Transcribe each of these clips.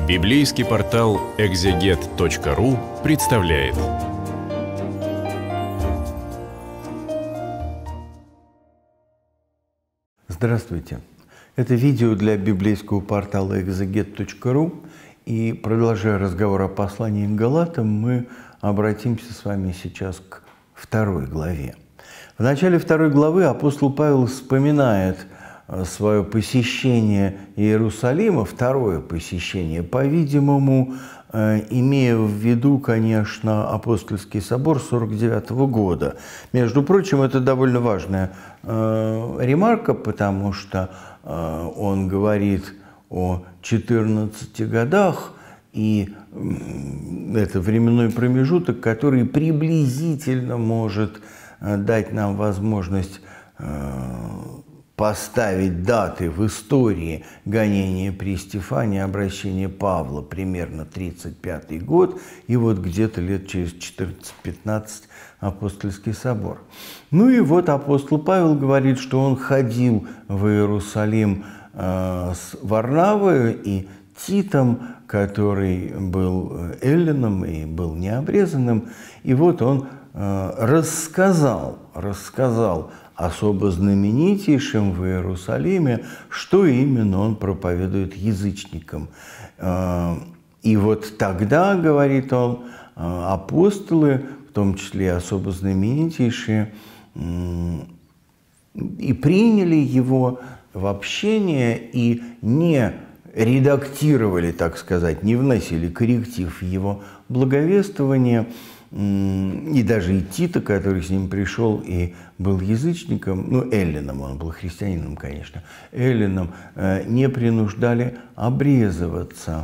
Библейский портал экзегет.ру представляет. Здравствуйте! Это видео для библейского портала экзегет.ру. И, продолжая разговор о послании к Галатам, мы обратимся с вами сейчас к 2 главе. В начале 2 главы апостол Павел вспоминает свое посещение Иерусалима, второе посещение, по-видимому, имея в виду, конечно, апостольский собор 49 года. Между прочим, это довольно важная ремарка, потому что он говорит о 14 годах, и это временной промежуток, который приблизительно может дать нам возможность поставить даты в истории гонения при Стефане, обращения Павла, примерно 35 год, и вот где-то лет через 14-15 апостольский собор. Ну и вот апостол Павел говорит, что он ходил в Иерусалим с Варнавой и Титом, который был эллином и был необрезанным, и вот он рассказал особо знаменитейшим в Иерусалиме, что именно он проповедует язычникам. И вот тогда, говорит он, апостолы, в том числе и особо знаменитейшие, и приняли его в общение и не редактировали, так сказать, не вносили корректив в его благовествование. И даже и Тита, который с ним пришел и был язычником, ну, эллином, он был христианином, конечно, эллином, не принуждали обрезываться.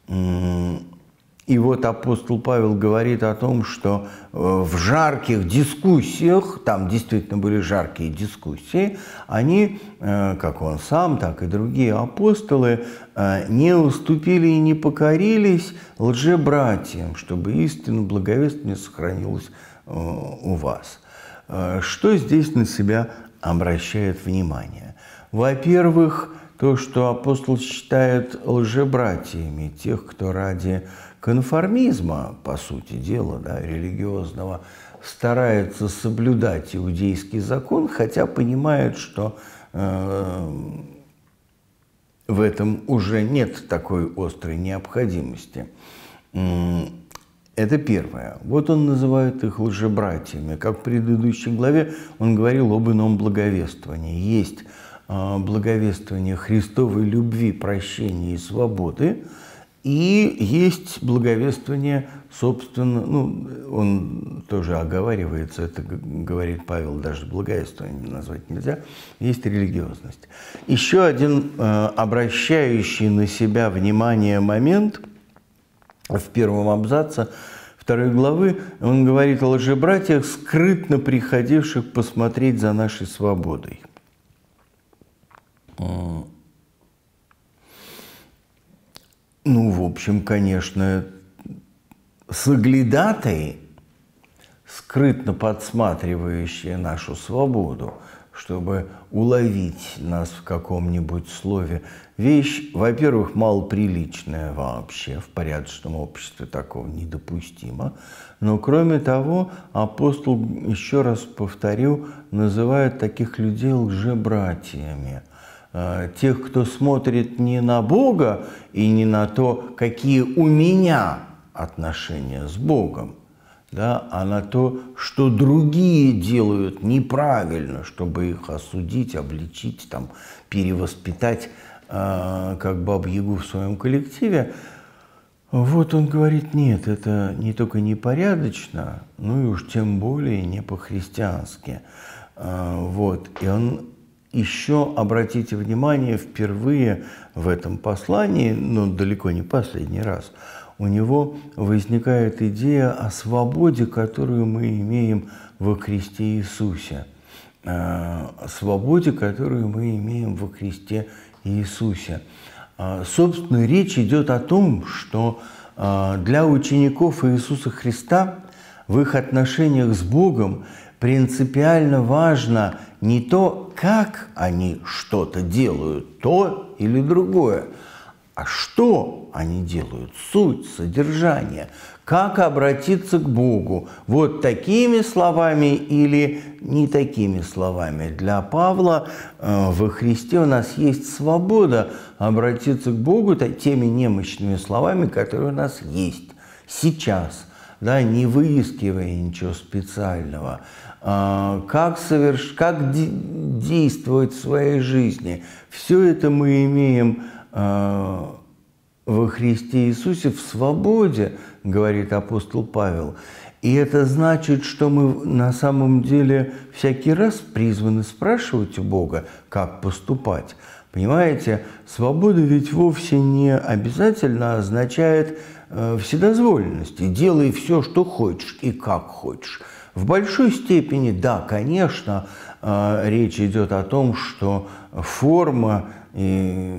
И вот апостол Павел говорит о том, что в жарких дискуссиях, там действительно были жаркие дискуссии, они, как он сам, так и другие апостолы, не уступили и не покорились лжебратьям, чтобы истина благовествования сохранилась у вас. Что здесь на себя обращает внимание? Во-первых, то, что апостол считает лжебратьями тех, кто ради конформизма, по сути дела, да, религиозного, старается соблюдать иудейский закон, хотя понимает, что в этом уже нет такой острой необходимости. Это первое. Вот он называет их лжебратьями. Как в предыдущей главе он говорил об ином благовествовании. Есть благовествование Христовой любви, прощения и свободы, и есть благовествование, собственно, ну, он тоже оговаривается, это говорит Павел, даже благовествование назвать нельзя, есть религиозность. Еще один обращающий на себя внимание момент в первом абзаце 2 главы, он говорит о лжебратьях, скрытно приходивших посмотреть за нашей свободой. Ну, в общем, конечно, соглядатаи, скрытно подсматривающие нашу свободу, чтобы уловить нас в каком-нибудь слове. Вещь, во-первых, малоприличная вообще, в порядочном обществе такого недопустимо. Но, кроме того, апостол, еще раз повторю, называет таких людей лжебратьями. Тех, кто смотрит не на Бога и не на то, какие у меня отношения с Богом, да, а на то, что другие делают неправильно, чтобы их осудить, обличить, там, перевоспитать, как Бабу-Ягу в своем коллективе. Вот он говорит, нет, это не только непорядочно, ну и уж тем более не по-христиански. Вот, и он еще, обратите внимание, впервые в этом послании, но далеко не последний раз, у него возникает идея о свободе, которую мы имеем во Христе Иисусе. Свободе, которую мы имеем во Христе Иисусе. Собственно, речь идет о том, что для учеников Иисуса Христа в их отношениях с Богом принципиально важно не то, как они что-то делают, то или другое, а что они делают? Суть, содержание. Как обратиться к Богу? Вот такими словами или не такими словами? Для Павла во Христе у нас есть свобода обратиться к Богу теми немощными словами, которые у нас есть сейчас, да, не выискивая ничего специального. Как действовать в своей жизни. Все это мы имеем во Христе Иисусе в свободе, говорит апостол Павел. И это значит, что мы на самом деле всякий раз призваны спрашивать у Бога, как поступать. Понимаете, свобода ведь вовсе не обязательно означает вседозволенность. И делай все, что хочешь и как хочешь. В большой степени, да, конечно, речь идет о том, что форма и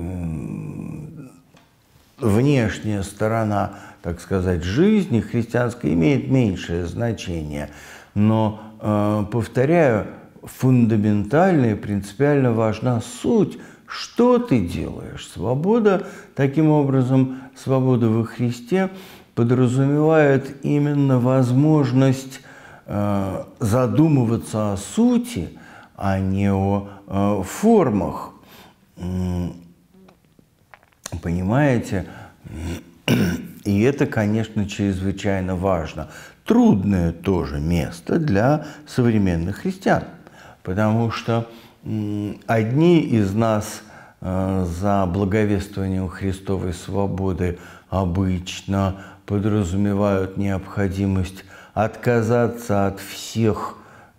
внешняя сторона, так сказать, жизни христианской имеет меньшее значение. Но, повторяю, фундаментально и принципиально важна суть, что ты делаешь. Свобода, таким образом, свобода во Христе подразумевает именно возможность задумываться о сути, а не о формах. Понимаете? И это, конечно, чрезвычайно важно. Трудное тоже место для современных христиан, потому что одни из нас за благовествованием Христовой свободы обычно подразумевают необходимость отказаться от всех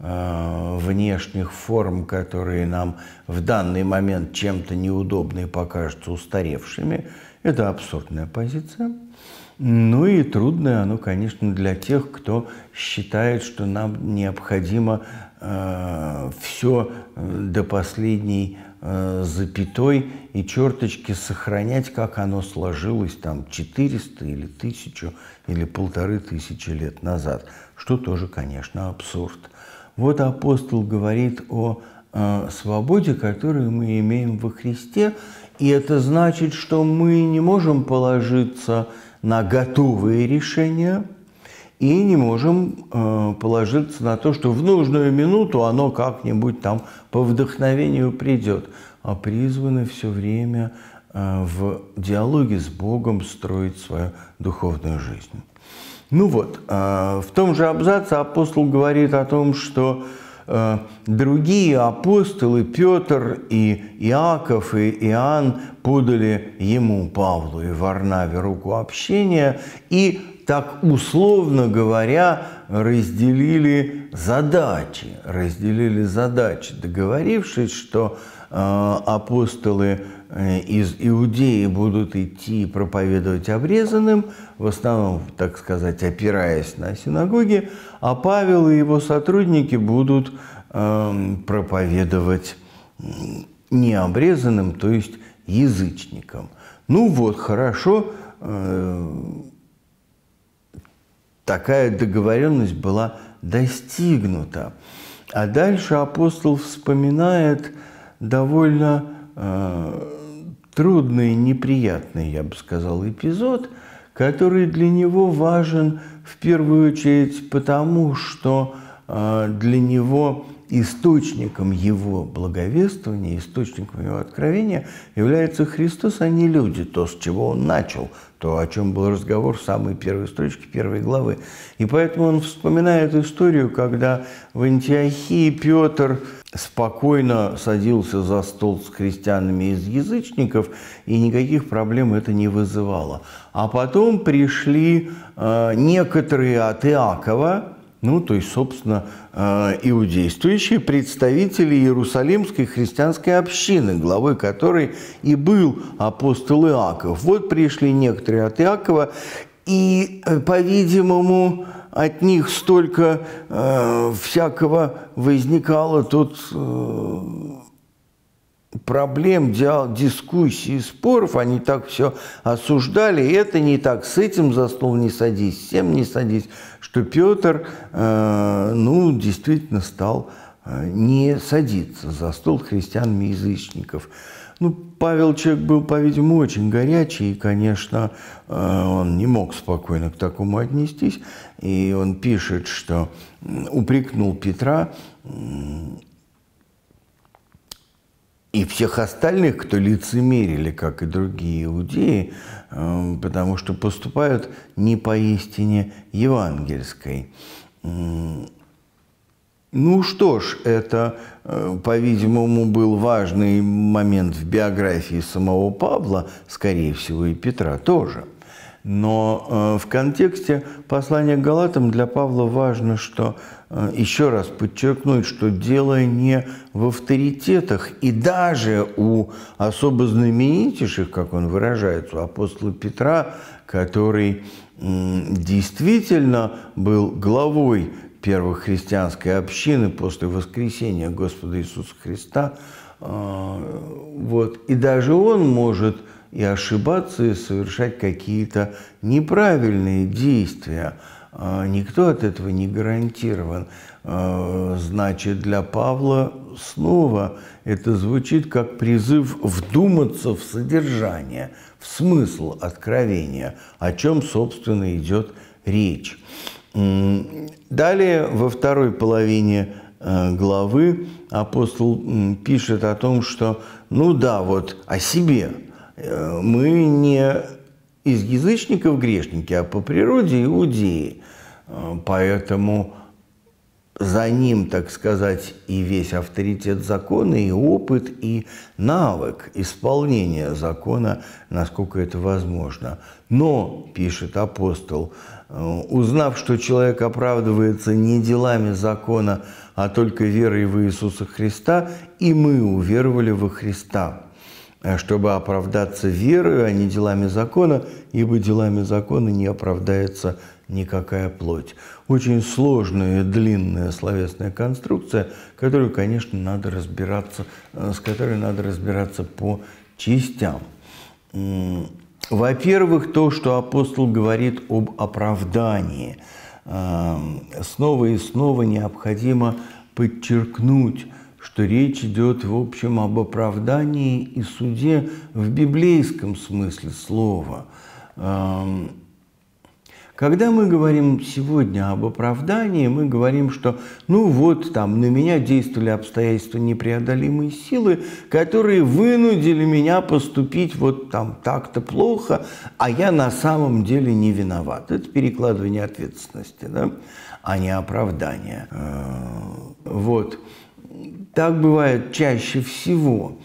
внешних форм, которые нам в данный момент чем-то неудобны и покажутся устаревшими. Это абсурдная позиция. Ну и трудное оно, конечно, для тех, кто считает, что нам необходимо все до последней запятой и черточки сохранять, как оно сложилось там 400 или 1000 или 1500 лет назад, что тоже, конечно, абсурд. Вот апостол говорит о свободе, которую мы имеем во Христе, и это значит, что мы не можем положиться на готовые решения и не можем положиться на то, что в нужную минуту оно как-нибудь там по вдохновению придет, а призваны все время в диалоге с Богом строить свою духовную жизнь. Ну вот, в том же абзаце апостол говорит о том, что другие апостолы, Петр и Иаков и Иоанн, подали ему, Павлу и Варнаве, руку общения и, так условно говоря, разделили задачи, договорившись, что апостолы из Иудеи будут идти и проповедовать обрезанным, в основном, так сказать, опираясь на синагоги, а Павел и его сотрудники будут проповедовать необрезанным, то есть язычникам. Ну вот, хорошо, такая договоренность была достигнута. А дальше апостол вспоминает довольно трудный, неприятный, я бы сказал, эпизод, который для него важен в первую очередь потому, что для него источником его благовествования, источником его откровения является Христос, а не люди, то, с чего он начал, то, о чем был разговор в самой первой строчке первой главы. И поэтому он вспоминает историю, когда в Антиохии Петр спокойно садился за стол с христианами из язычников, и никаких проблем это не вызывало. А потом пришли некоторые от Иакова, ну, то есть, собственно, иудействующие представители Иерусалимской христианской общины, главой которой и был апостол Иаков. Вот пришли некоторые от Иакова, и, по-видимому, от них столько всякого возникало тут проблем, дискуссий, споров, они так все осуждали, и это не так, с этим за стол не садись, с тем не садись, что Петр, ну, действительно стал не садиться за стол христиан-язычников. Ну, Павел человек был, по-видимому, очень горячий, и, конечно, он не мог спокойно к такому отнестись. И он пишет, что упрекнул Петра и всех остальных, кто лицемерили, как и другие иудеи, потому что поступают не поистине евангельской. Ну что ж, это, по-видимому, был важный момент в биографии самого Павла, скорее всего, и Петра тоже. Но в контексте послания к Галатам для Павла важно, что еще раз подчеркнуть, что дело не в авторитетах, и даже у особо знаменитейших, как он выражается, у апостола Петра, который действительно был главой первой христианской общины после воскресения Господа Иисуса Христа. Вот. И даже он может и ошибаться, и совершать какие-то неправильные действия. Никто от этого не гарантирован. Значит, для Павла снова это звучит как призыв вдуматься в содержание, в смысл откровения, о чем, собственно, идет речь. Далее, во второй половине главы апостол пишет о том, что, ну да, вот о себе. Мы не из язычников грешники, а по природе иудеи. Поэтому за ним, так сказать, и весь авторитет закона, и опыт, и навык исполнения закона, насколько это возможно. Но, пишет апостол, узнав, что человек оправдывается не делами закона, а только верой в Иисуса Христа, и мы уверовали во Христа, чтобы оправдаться верою, а не делами закона, ибо делами закона не оправдается никакая плоть. Очень сложная, длинная словесная конструкция, которую, конечно, надо разбираться, с которой надо разбираться по частям. Во-первых, то, что апостол говорит об оправдании. Снова и снова необходимо подчеркнуть, что речь идет, в общем, об оправдании и суде в библейском смысле слова. Когда мы говорим сегодня об оправдании, мы говорим, что ну вот там на меня действовали обстоятельства непреодолимой силы, которые вынудили меня поступить вот там так-то плохо, а я на самом деле не виноват. Это перекладывание ответственности, да? А не оправдание. Вот. Так бывает чаще всего,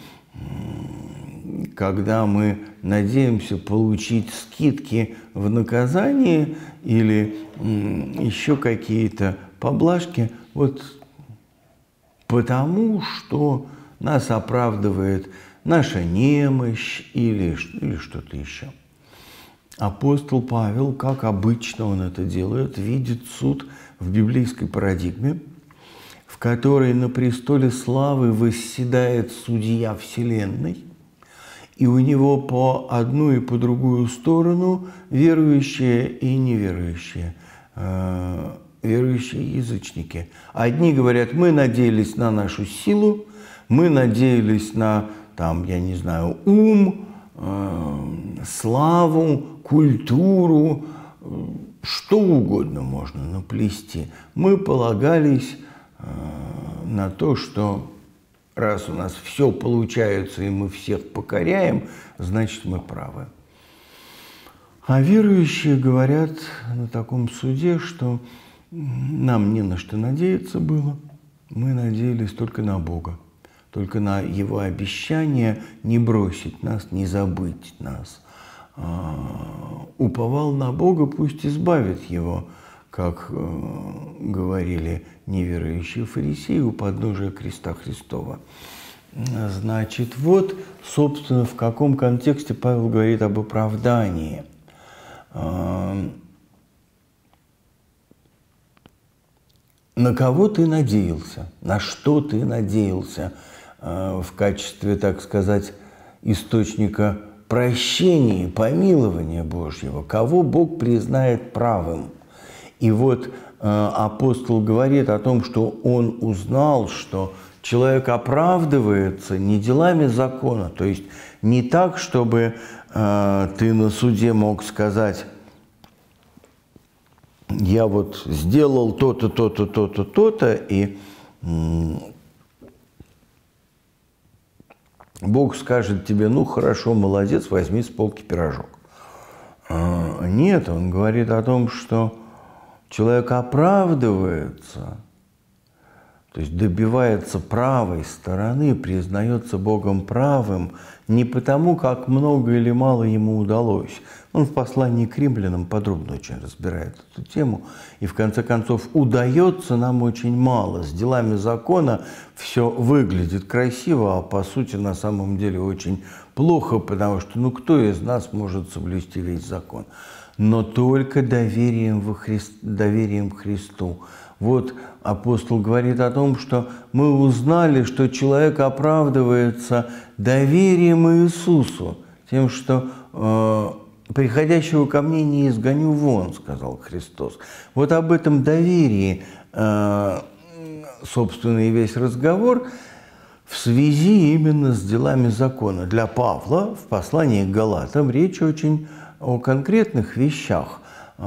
когда мы надеемся получить скидки в наказании или еще какие-то поблажки, вот потому что нас оправдывает наша немощь или что-то еще. Апостол Павел, как обычно он это делает, видит суд в библейской парадигме, в которой на престоле славы восседает судья вселенной, и у него по одну и по другую сторону верующие и неверующие, верующие язычники. Одни говорят, мы надеялись на нашу силу, мы надеялись на, там, я не знаю, ум, славу, культуру, что угодно можно наплести. Мы полагались на то, что раз у нас все получается и мы всех покоряем, значит, мы правы. А верующие говорят на таком суде, что нам не на что надеяться было, мы надеялись только на Бога, только на Его обещание не бросить нас, не забыть нас. Уповал на Бога, пусть избавит его, как говорили неверующие фарисеи у подножия креста Христова. Значит, вот, собственно, в каком контексте Павел говорит об оправдании. На кого ты надеялся? На что ты надеялся в качестве, так сказать, источника прощения, помилования Божьего? Кого Бог признает правым? И вот апостол говорит о том, что он узнал, что человек оправдывается не делами закона, то есть не так, чтобы ты на суде мог сказать: я вот сделал то-то, то-то, то-то, то-то, и Бог скажет тебе: ну хорошо, молодец, возьми с полки пирожок. Нет, он говорит о том, что человек оправдывается, то есть добивается правой стороны, признается Богом правым не потому, как много или мало ему удалось. Он в послании к римлянам подробно очень разбирает эту тему. И в конце концов, удается нам очень мало. С делами закона все выглядит красиво, а по сути на самом деле очень плохо, потому что ну кто из нас может соблюсти весь закон? Но только доверием к Христу. Вот апостол говорит о том, что мы узнали, что человек оправдывается доверием Иисусу, тем, что «приходящего ко мне не изгоню вон», сказал Христос. Вот об этом доверии, собственно, и весь разговор в связи именно с делами закона. Для Павла в послании к Галатам речь очень о конкретных вещах.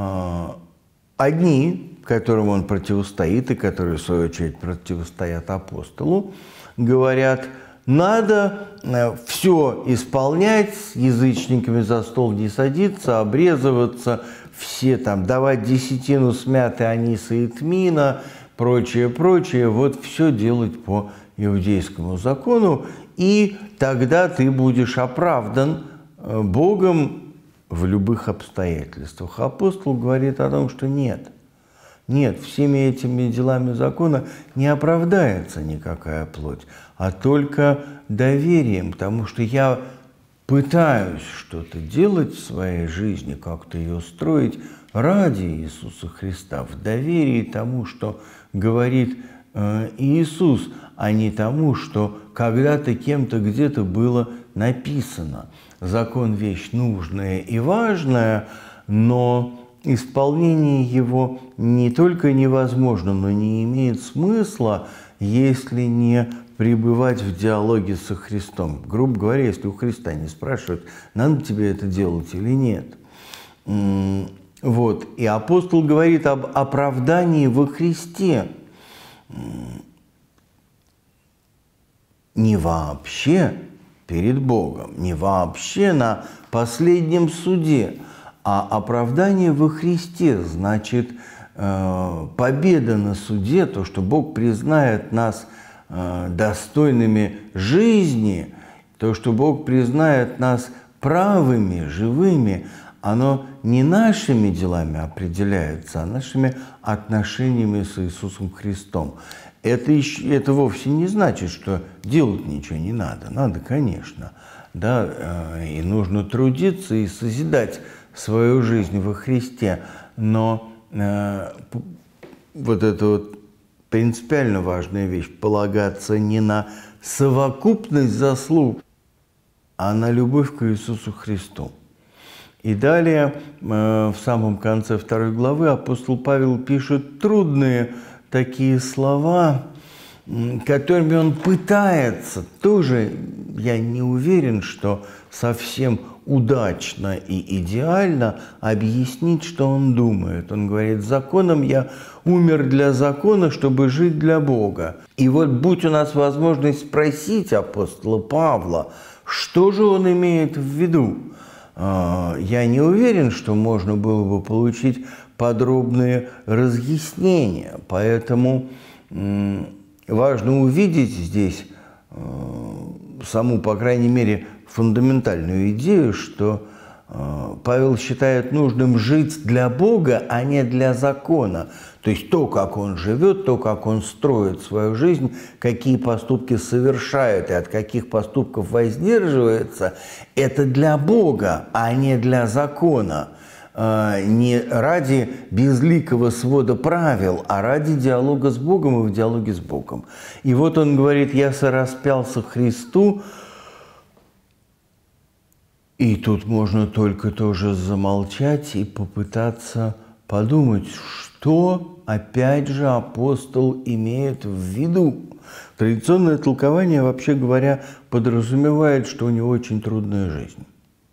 Одни, которым он противостоит и которые, в свою очередь, противостоят апостолу, говорят: надо все исполнять, с язычниками за стол не садиться, обрезываться, все там давать десятину с мяты, аниса и тмина, прочее, прочее, вот все делать по иудейскому закону, и тогда ты будешь оправдан Богом в любых обстоятельствах. Апостол говорит о том, что нет. Нет, всеми этими делами закона не оправдается никакая плоть, а только доверием, потому что я пытаюсь что-то делать в своей жизни, как-то ее строить ради Иисуса Христа, в доверии тому, что говорит Иисус, а не тому, что когда-то кем-то где-то было написано. Закон – вещь нужная и важная, но исполнение его не только невозможно, но не имеет смысла, если не пребывать в диалоге со Христом. Грубо говоря, если у Христа не спрашивают, надо тебе это делать или нет. Вот. И апостол говорит об оправдании во Христе. Не вообще перед Богом, не вообще на последнем суде, а оправдание во Христе, значит, победа на суде, то, что Бог признает нас достойными жизни, то, что Бог признает нас правыми, живыми, оно не нашими делами определяется, а нашими отношениями с Иисусом Христом. Это вовсе не значит, что делать ничего не надо. Надо, конечно, да, и нужно трудиться и созидать свою жизнь во Христе, но вот эта вот принципиально важная вещь – полагаться не на совокупность заслуг, а на любовь к Иисусу Христу. И далее, в самом конце 2 главы, апостол Павел пишет трудные такие слова, которыми он пытается, тоже я не уверен, что совсем удачно и идеально объяснить, что он думает. Он говорит: законом я умер для закона, чтобы жить для Бога. И вот будь у нас возможность спросить апостола Павла, что же он имеет в виду, я не уверен, что можно было бы получить подробные разъяснения. Поэтому важно увидеть здесь саму, по крайней мере, фундаментальную идею, что Павел считает нужным жить для Бога, а не для закона. То есть то, как он живет, то, как он строит свою жизнь, какие поступки совершает и от каких поступков воздерживается, это для Бога, а не для закона. Не ради безликого свода правил, а ради диалога с Богом и в диалоге с Богом. И вот он говорит: «Я сораспялся Христу». И тут можно только тоже замолчать и попытаться подумать, что опять же апостол имеет в виду. Традиционное толкование, вообще говоря, подразумевает, что у него очень трудная жизнь.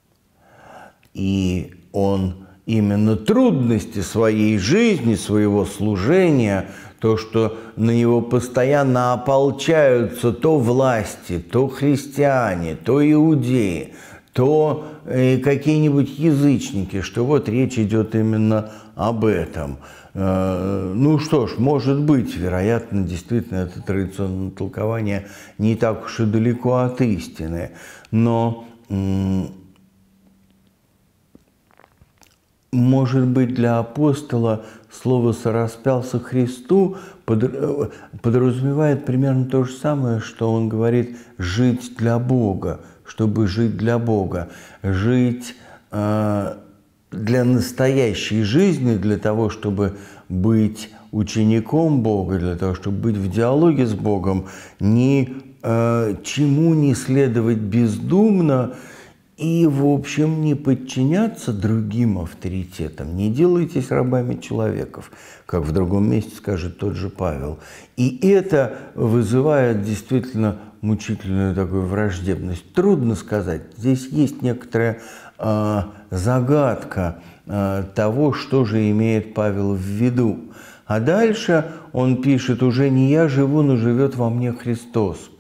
И он именно трудности своей жизни, своего служения, то, что на него постоянно ополчаются то власти, то христиане, то иудеи, то какие-нибудь язычники, что вот речь идет именно об этом. Ну что ж, может быть, вероятно, действительно, это традиционное толкование не так уж и далеко от истины, но может быть, для апостола слово «сораспялся Христу» подразумевает примерно то же самое, что он говорит «жить для Бога», чтобы жить для Бога, жить для настоящей жизни, для того, чтобы быть учеником Бога, для того, чтобы быть в диалоге с Богом, ничему не следовать бездумно и, в общем, не подчиняться другим авторитетам. Не делайтесь рабами человеков, как в другом месте скажет тот же Павел. И это вызывает действительно мучительную такую враждебность. Трудно сказать. Здесь есть некоторая загадка того, что же имеет Павел в виду. А дальше он пишет: «Уже не я живу, но живет во мне Христос».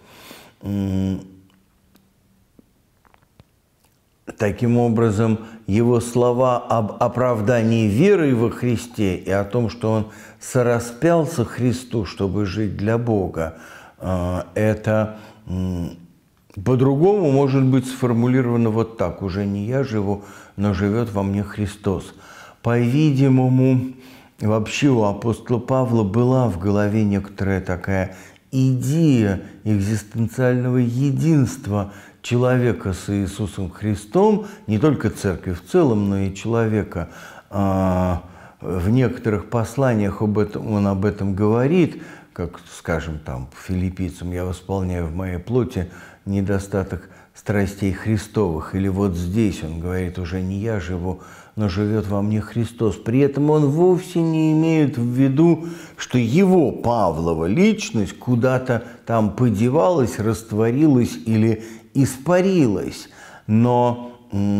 Таким образом, его слова об оправдании верой во Христе и о том, что он сораспялся Христу, чтобы жить для Бога, это по-другому может быть сформулировано вот так: «Уже не я живу, но живет во мне Христос». По-видимому, вообще у апостола Павла была в голове некоторая такая идея экзистенциального единства человека с Иисусом Христом, не только церкви в целом, но и человека. В некоторых посланиях он об этом говорит, как, скажем, там, филиппийцам: «Я восполняю в моей плоти недостаток страстей Христовых». Или вот здесь он говорит: «Уже не я живу, но живет во мне Христос». При этом он вовсе не имеет в виду, что его, Павлова, личность куда-то там подевалась, растворилась или испарилась. Но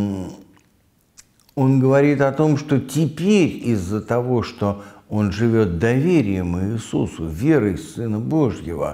он говорит о том, что теперь из-за того, что он живет доверием Иисусу, верой в Сына Божьего,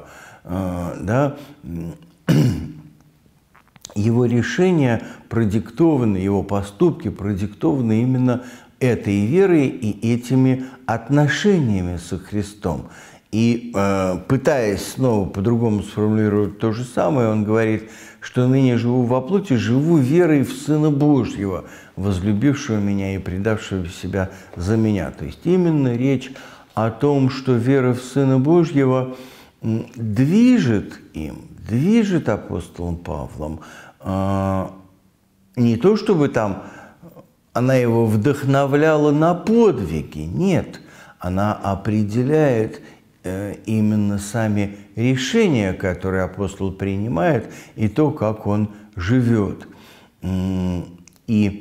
его решения продиктованы, его поступки продиктованы именно этой верой и этими отношениями со Христом. И пытаясь снова по-другому сформулировать то же самое, он говорит, что ныне живу во плоти, живу верой в Сына Божьего, возлюбившего меня и предавшего себя за меня. То есть именно речь о том, что вера в Сына Божьего движет им, движет апостолом Павлом. Не то, чтобы там она его вдохновляла на подвиги, нет, она определяет именно сами решения, которые апостол принимает, и то, как он живет. И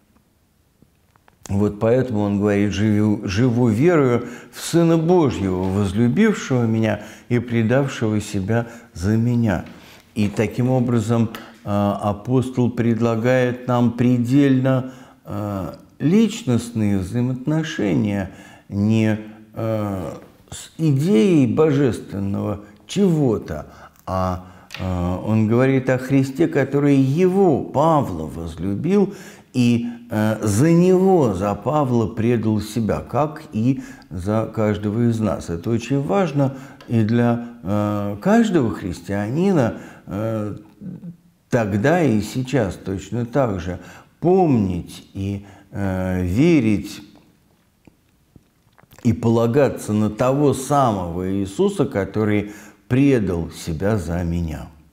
вот поэтому он говорит: «Живу верою в Сына Божьего, возлюбившего меня и предавшего себя за меня». И таким образом апостол предлагает нам предельно личностные взаимоотношения, не с идеей божественного чего-то, а он говорит о Христе, который его, Павла, возлюбил и за него, за Павла, предал себя, как и за каждого из нас. Это очень важно и для каждого христианина тогда и сейчас точно так же помнить и верить и полагаться на того самого Иисуса, который предал себя за меня.